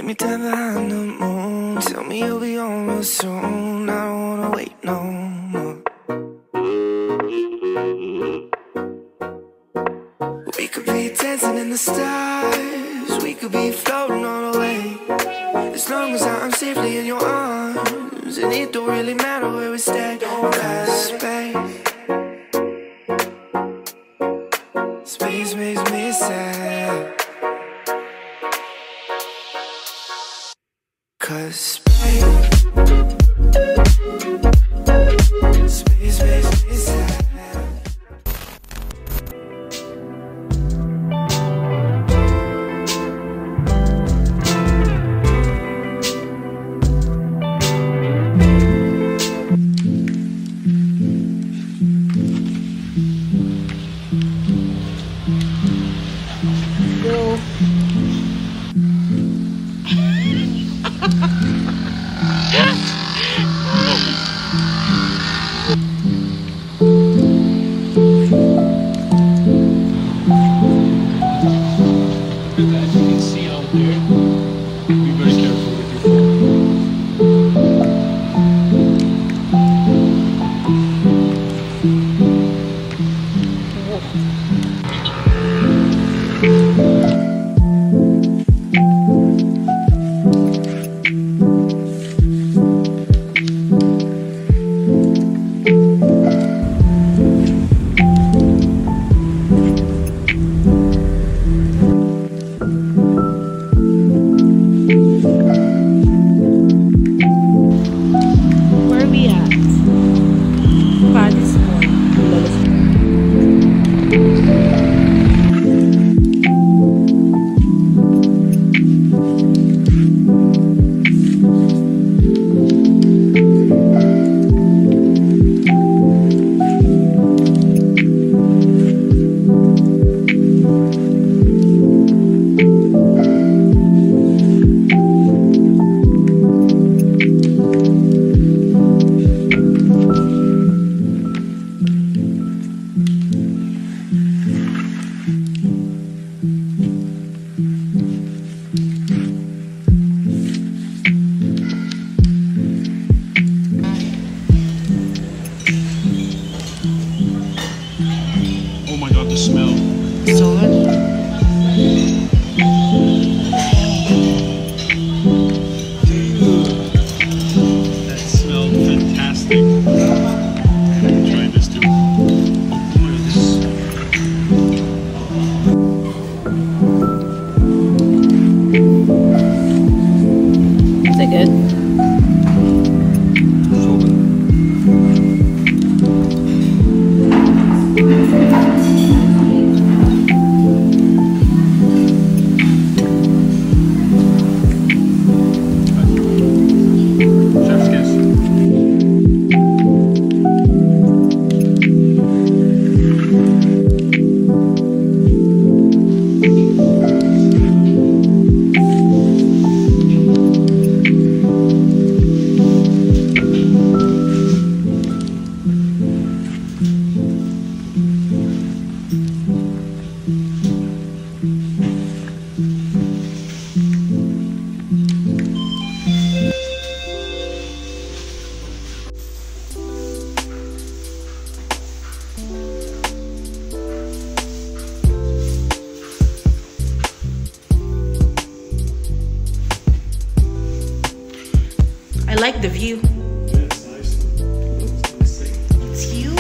Meet me down behind the moon. Tell me you'll be on real soon. I don't wanna wait no more. We could be dancing in the stars. We could be floating on the way. As long as I'm safely in your arms, and it don't really matter where we stay. Cause space makes me sad. Cause space makes me sad. I like the view. Yeah, it's nice. It's you.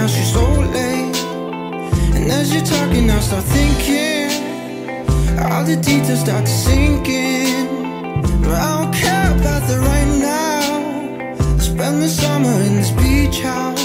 must be so late. And as you're talking, I start thinking, all the details start to sink in. But I don't care about the right now. Spend the summer in this beach house.